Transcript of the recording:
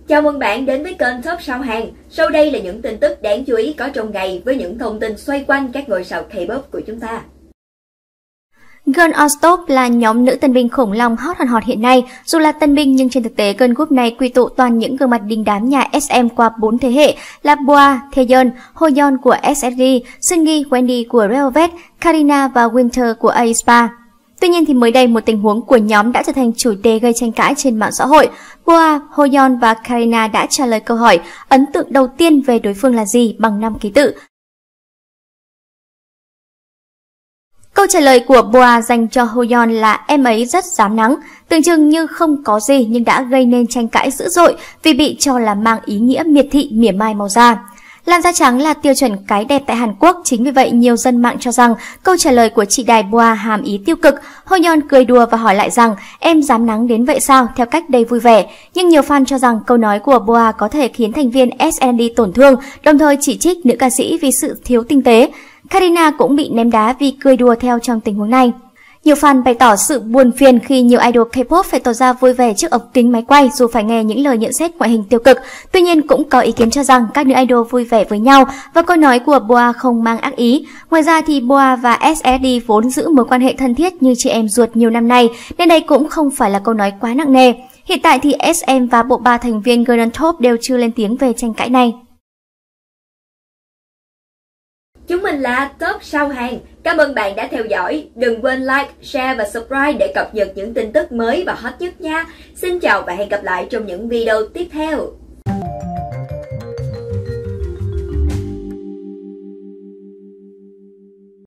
Chào mừng bạn đến với kênh Top Sao Hàng. Sau đây là những tin tức đáng chú ý có trong ngày với những thông tin xoay quanh các ngôi sao K-pop của chúng ta. Girl on Top là nhóm nữ tân binh khủng long hot hiện nay. Dù là tân binh nhưng trên thực tế girl group này quy tụ toàn những gương mặt đình đám nhà SM qua 4 thế hệ là Boa, Taeyeon, Hoyeon của SSD, Seunggi, Wendy của Red Velvet, Karina và Winter của aespa. Tuy nhiên thì mới đây một tình huống của nhóm đã trở thành chủ đề gây tranh cãi trên mạng xã hội. Boa, Hoyeon và Karina đã trả lời câu hỏi ấn tượng đầu tiên về đối phương là gì bằng 5 ký tự. Câu trả lời của Boa dành cho Hoyeon là em ấy rất dám nắng, tưởng chừng như không có gì nhưng đã gây nên tranh cãi dữ dội vì bị cho là mang ý nghĩa miệt thị mỉa mai màu da. Làn da trắng là tiêu chuẩn cái đẹp tại Hàn Quốc, chính vì vậy nhiều dân mạng cho rằng câu trả lời của chị đài Boa hàm ý tiêu cực. Hoyeon cười đùa và hỏi lại rằng em dám nắng đến vậy sao, theo cách đầy vui vẻ. Nhưng nhiều fan cho rằng câu nói của Boa có thể khiến thành viên SNSD tổn thương, đồng thời chỉ trích nữ ca sĩ vì sự thiếu tinh tế. Karina cũng bị ném đá vì cười đùa theo trong tình huống này. Nhiều fan bày tỏ sự buồn phiền khi nhiều idol K-pop phải tỏ ra vui vẻ trước ống kính máy quay dù phải nghe những lời nhận xét ngoại hình tiêu cực. Tuy nhiên cũng có ý kiến cho rằng các nữ idol vui vẻ với nhau và câu nói của Boa không mang ác ý. Ngoài ra thì Boa và SNSD vốn giữ mối quan hệ thân thiết như chị em ruột nhiều năm nay nên đây cũng không phải là câu nói quá nặng nề. Hiện tại thì SM và bộ ba thành viên Girl on Top đều chưa lên tiếng về tranh cãi này. Chúng mình là Top Sao Hàng. Cảm ơn bạn đã theo dõi. Đừng quên like, share và subscribe để cập nhật những tin tức mới và hot nhất nha. Xin chào và hẹn gặp lại trong những video tiếp theo.